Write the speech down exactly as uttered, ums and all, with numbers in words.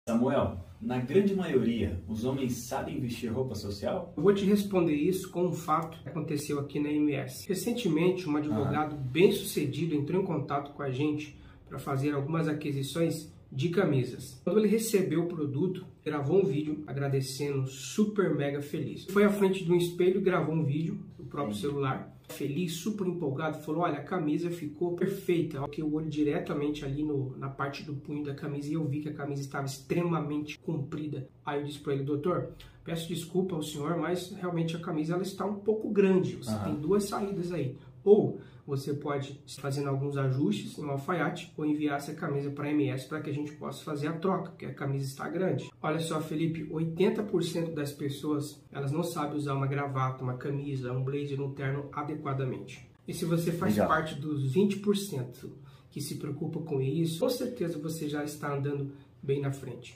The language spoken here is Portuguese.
Samuel, na grande maioria, os homens sabem vestir roupa social? Eu vou te responder isso com um fato que aconteceu aqui na M S. Recentemente, um advogado ah. bem-sucedido entrou em contato com a gente para fazer algumas aquisições de camisas. Quando ele recebeu o produto, gravou um vídeo agradecendo, super mega feliz. Foi à frente de um espelho e gravou um vídeo do próprio celular. Feliz, super empolgado, falou: olha, a camisa ficou perfeita. Eu coloquei o olho diretamente ali no, na parte do punho da camisa e eu vi que a camisa estava extremamente comprida. Aí eu disse para ele: doutor, peço desculpa ao senhor, mas realmente a camisa ela está um pouco grande. Você uhum. tem duas saídas aí. Ou você pode estar fazendo alguns ajustes no alfaiate ou enviar essa camisa para a M S para que a gente possa fazer a troca, porque a camisa está grande. Olha só, Felipe, oitenta por cento das pessoas, elas não sabem usar uma gravata, uma camisa, um blazer, um terno adequadamente. E se você faz Legal. parte dos vinte por cento que se preocupa com isso, com certeza você já está andando bem na frente.